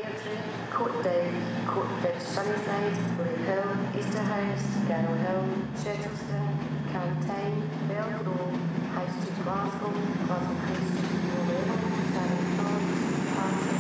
Courtbridge, Sunnyside, Bury Hill, Easterhouse, Garrow Hill, Shettleston, Cantine, Bell Grove, High Street, Glasgow, Glasgow Queen Street, Railway, Charing Cross, Parton.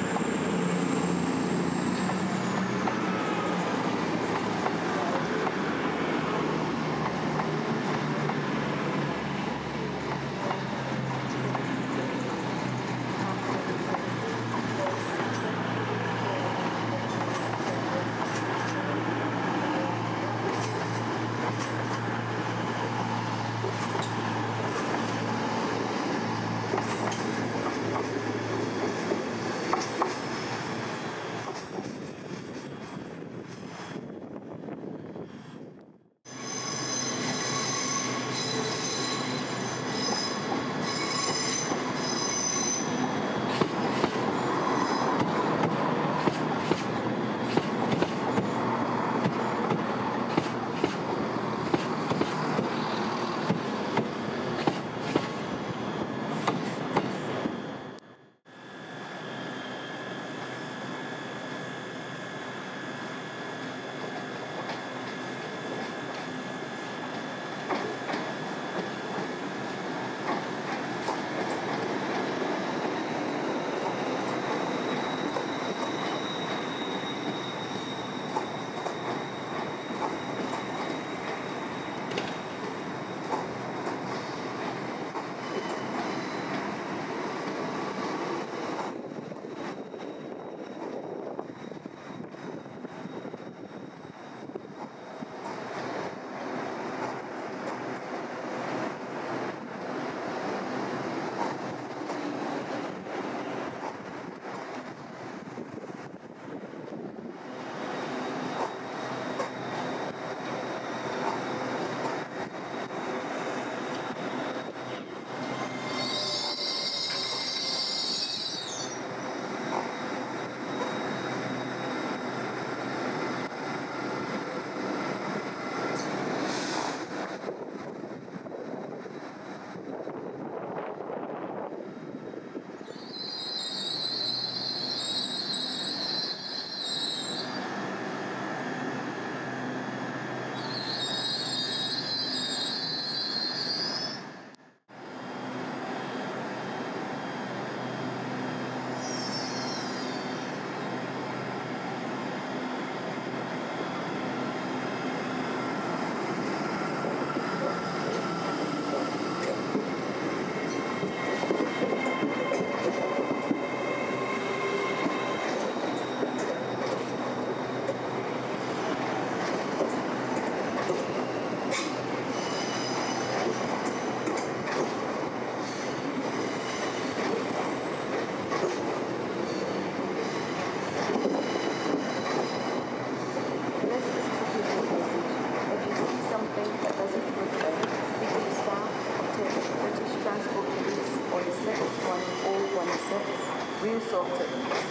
We'll sort it.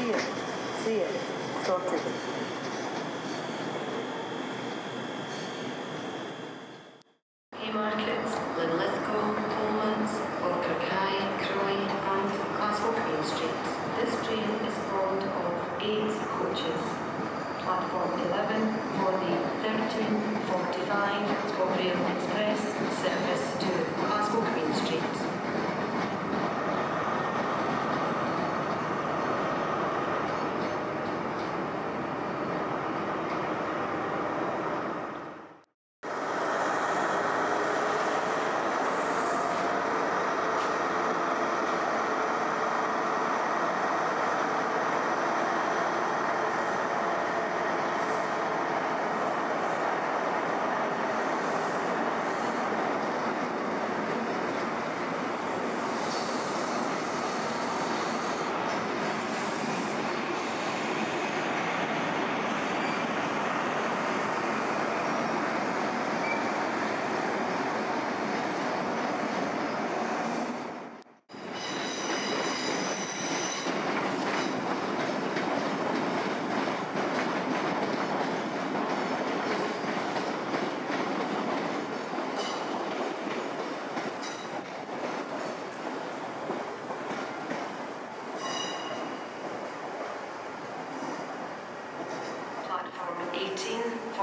See it. Sorted. Haymarket, Linlithgow, Pullmans, Falkirk, Croy and Glasgow Queen Street. This train is formed of 8 coaches. Platform 11 for the 13:45 ScotRail Express service to Glasgow Queen Street.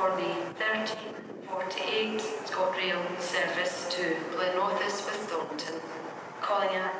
for the 1348 ScotRail service to Glenrothes with Thornton, calling at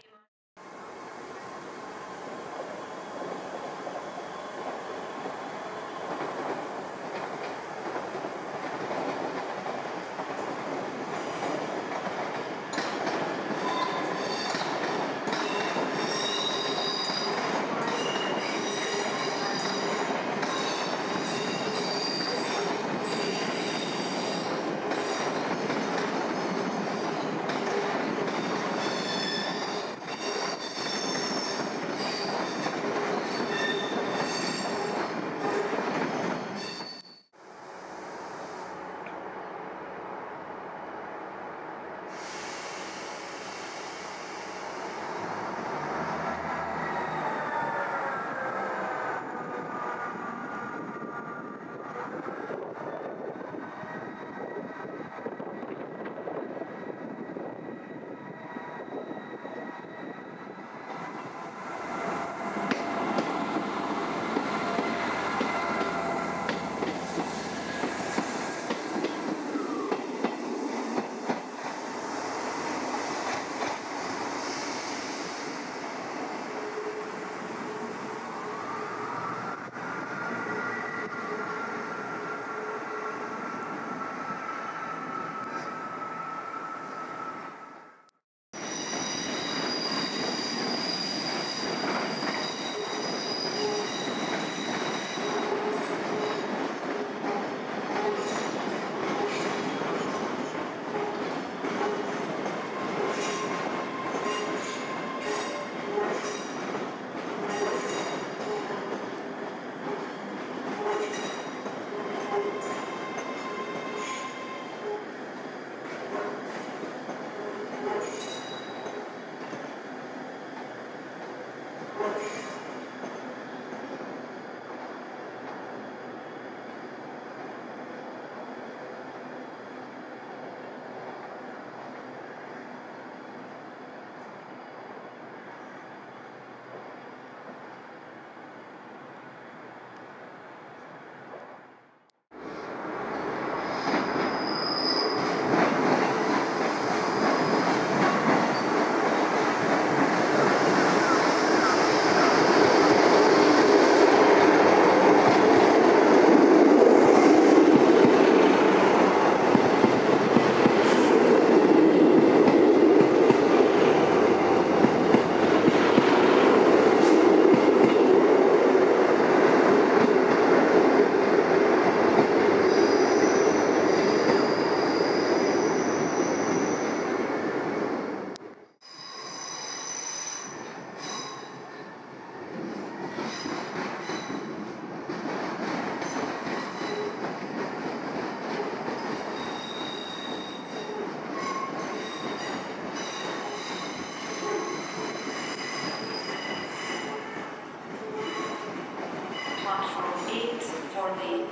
for the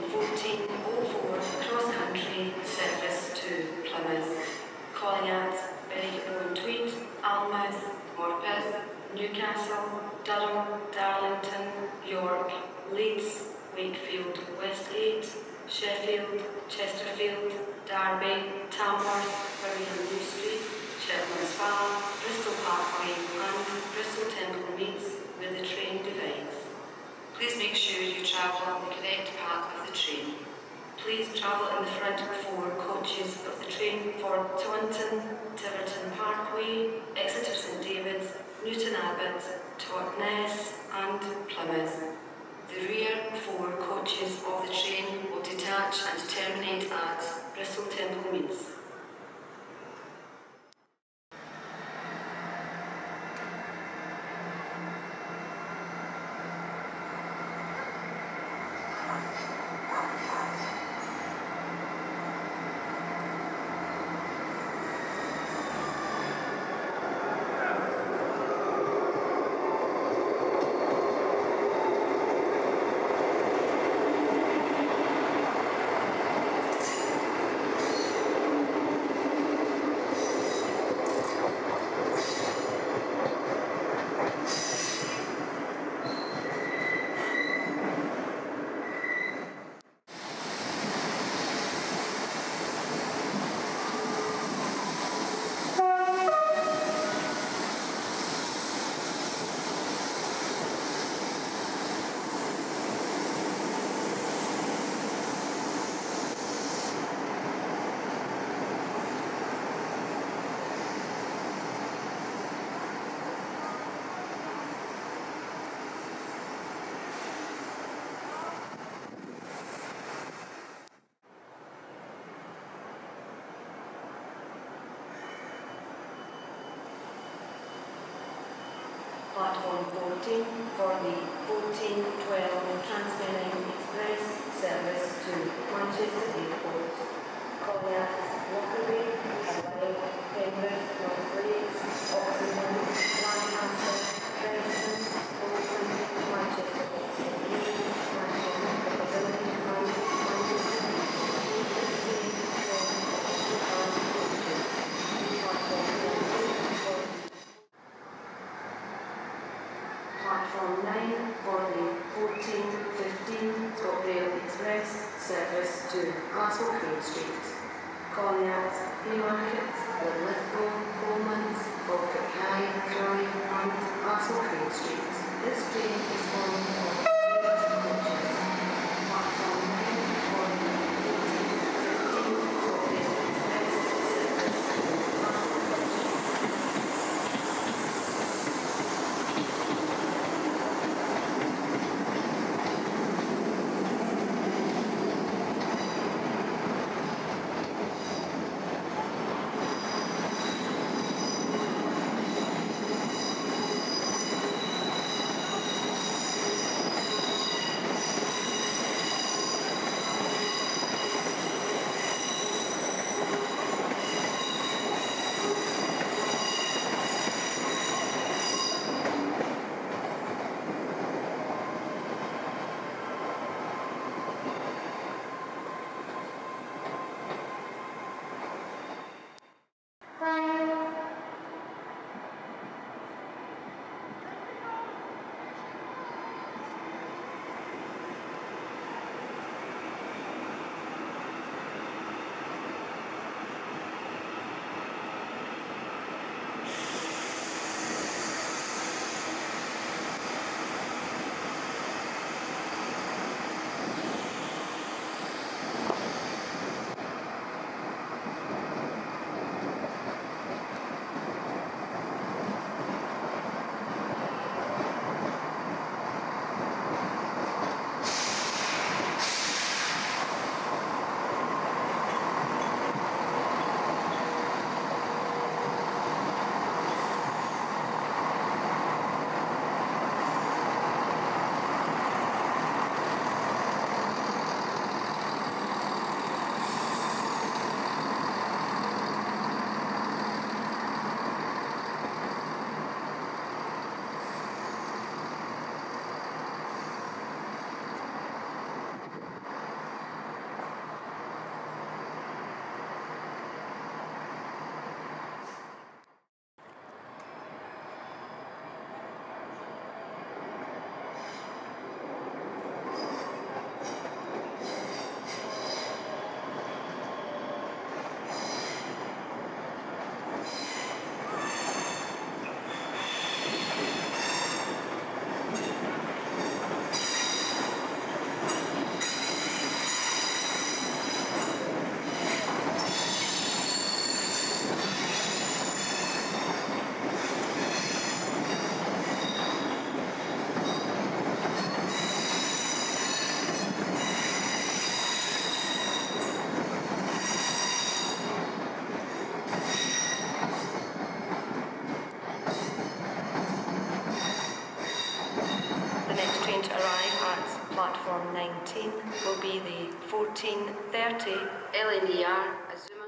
1404 cross-country service to Plymouth, calling at Berry-on-Tweed, Alnmouth, Morpeth, Newcastle, Durham, Darlington, York, Leeds, Wakefield, Westgate, Sheffield, Chesterfield, Derby, Tamworth, Birmingham New Street, Cheltenham Spa, Bristol Parkway and Bristol Temple meets with the train divides. Please make sure you travel on the correct path of the train. Please travel in the front 4 coaches of the train for Taunton, Tiverton Parkway, Exeter St David's, Newton Abbot, Totnes and Plymouth. The rear 4 coaches of the train will detach and terminate at Bristol Temple meets. 14 for the 14:12 TransPennine Express service to Manchester Airport. Calling at Waverley, Edinburgh, North Wales, Oxford, Lancaster, Preston, Bolton, Manchester, Platform 9 for the 14:15 ScotRail Express service to Glasgow Queen Street. Calling at Haymarket, Linlithgow, Coleman, Balkirkay, Croy and Glasgow Queen Street. This train is formed of 8 coaches. Platform 9 for the 14:15 ScotRail Express service to Glasgow Queen Platform 19 will be the 14:30 LNER Azuma.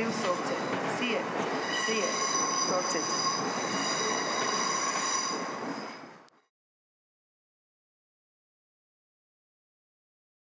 sorted. See it, sorted.